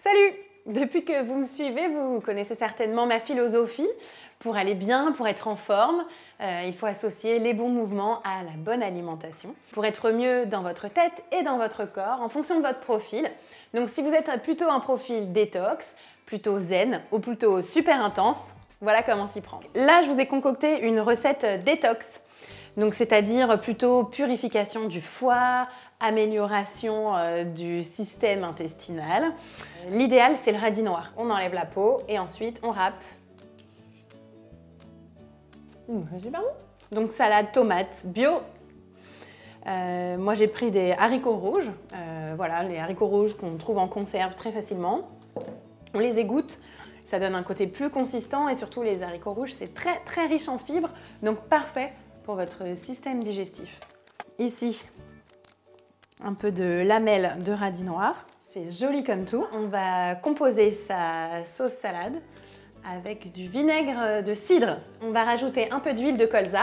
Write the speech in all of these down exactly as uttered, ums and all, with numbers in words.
Salut! Depuis que vous me suivez, vous connaissez certainement ma philosophie. Pour aller bien, pour être en forme, euh, il faut associer les bons mouvements à la bonne alimentation. Pour être mieux dans votre tête et dans votre corps, en fonction de votre profil. Donc si vous êtes plutôt un profil détox, plutôt zen ou plutôt super intense, voilà comment s'y prendre. Là, je vous ai concocté une recette détox. Donc c'est-à-dire plutôt purification du foie, amélioration euh, du système intestinal. L'idéal, c'est le radis noir. On enlève la peau et ensuite on râpe. Mmh, c'est super bon. Donc salade tomate bio. Euh, moi j'ai pris des haricots rouges. Euh, voilà, les haricots rouges qu'on trouve en conserve très facilement. On les égoutte. Ça donne un côté plus consistant et surtout les haricots rouges, c'est très très riche en fibres, donc parfait pour votre système digestif. Ici, un peu de lamelles de radis noir. C'est joli comme tout. On va composer sa sauce salade avec du vinaigre de cidre. On va rajouter un peu d'huile de colza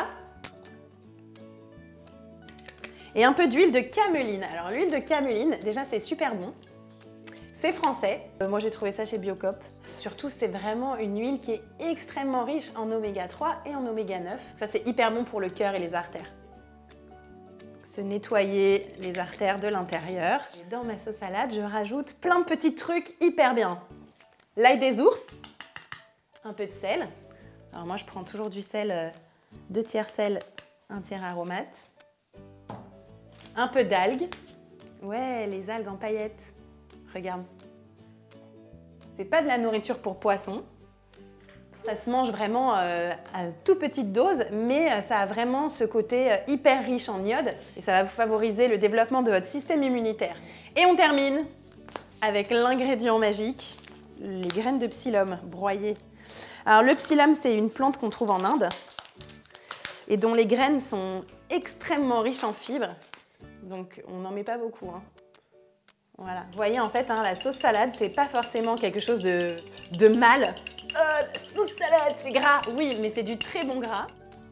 et un peu d'huile de cameline. Alors l'huile de cameline, déjà c'est super bon. C'est français. Euh, moi j'ai trouvé ça chez Biocop. Surtout c'est vraiment une huile qui est extrêmement riche en oméga trois et en oméga neuf. Ça c'est hyper bon pour le cœur et les artères. Se nettoyer les artères de l'intérieur. Dans ma sauce salade, je rajoute plein de petits trucs hyper bien. L'ail des ours, un peu de sel. Alors moi je prends toujours du sel, euh, deux tiers sel, un tiers aromate. Un peu d'algues. Ouais, les algues en paillettes. Regarde. C'est pas de la nourriture pour poisson. Ça se mange vraiment euh, à toute petite dose, mais ça a vraiment ce côté euh, hyper riche en iode et ça va vous favoriser le développement de votre système immunitaire. Et on termine avec l'ingrédient magique, les graines de psyllium broyées. Alors le psyllium, c'est une plante qu'on trouve en Inde et dont les graines sont extrêmement riches en fibres. Donc on n'en met pas beaucoup, hein. Voilà, vous voyez en fait, hein, la sauce salade, c'est pas forcément quelque chose de, de mal. Euh, la sauce salade, c'est gras. Oui, mais c'est du très bon gras.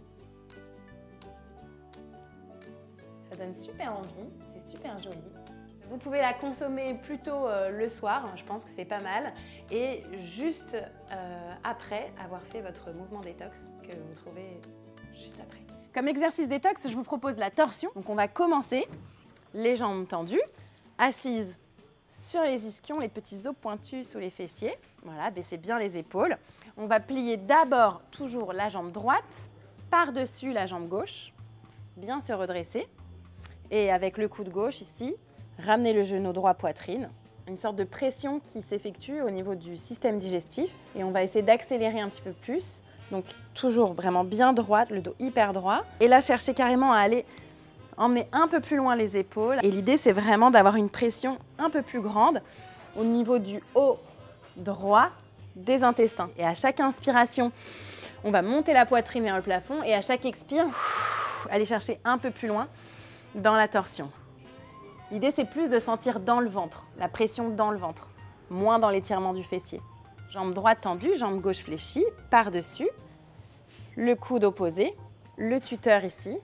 Ça donne super envie, c'est super joli. Vous pouvez la consommer plutôt euh, le soir, je pense que c'est pas mal, et juste euh, après avoir fait votre mouvement détox que vous trouvez juste après. Comme exercice détox, je vous propose la torsion. Donc on va commencer, les jambes tendues, assise sur les ischions, les petits os pointus sous les fessiers. Voilà, baissez bien les épaules. On va plier d'abord toujours la jambe droite, par-dessus la jambe gauche, bien se redresser. Et avec le coude gauche ici, ramener le genou droit poitrine. Une sorte de pression qui s'effectue au niveau du système digestif. Et on va essayer d'accélérer un petit peu plus. Donc toujours vraiment bien droite, le dos hyper droit. Et là, cherchez carrément à aller emmener un peu plus loin les épaules. Et l'idée, c'est vraiment d'avoir une pression un peu plus grande au niveau du haut droit des intestins. Et à chaque inspiration, on va monter la poitrine vers le plafond. Et à chaque expire, aller chercher un peu plus loin dans la torsion. L'idée, c'est plus de sentir dans le ventre, la pression dans le ventre, moins dans l'étirement du fessier. Jambe droite tendue, jambe gauche fléchie, par-dessus, le coude opposé, le tuteur ici.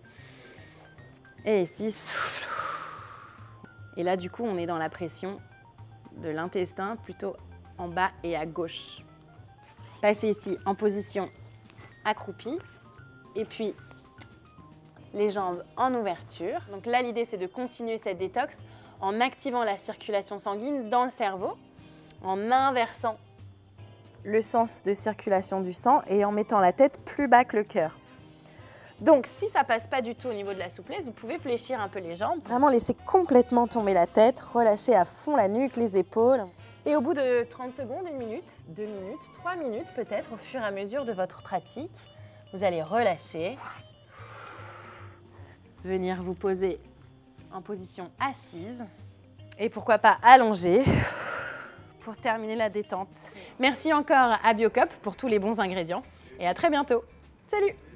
Et ici, souffle. Et là, du coup, on est dans la pression de l'intestin, plutôt en bas et à gauche. Passez ici en position accroupie. Et puis, les jambes en ouverture. Donc là, l'idée, c'est de continuer cette détox en activant la circulation sanguine dans le cerveau, en inversant le sens de circulation du sang et en mettant la tête plus bas que le cœur. Donc, si ça passe pas du tout au niveau de la souplesse, vous pouvez fléchir un peu les jambes. Vraiment laisser complètement tomber la tête, relâcher à fond la nuque, les épaules. Et au bout de trente secondes, une minute, deux minutes, trois minutes peut-être, au fur et à mesure de votre pratique, vous allez relâcher. Venir vous poser en position assise. Et pourquoi pas allongée pour terminer la détente. Merci encore à Biocop pour tous les bons ingrédients. Et à très bientôt. Salut!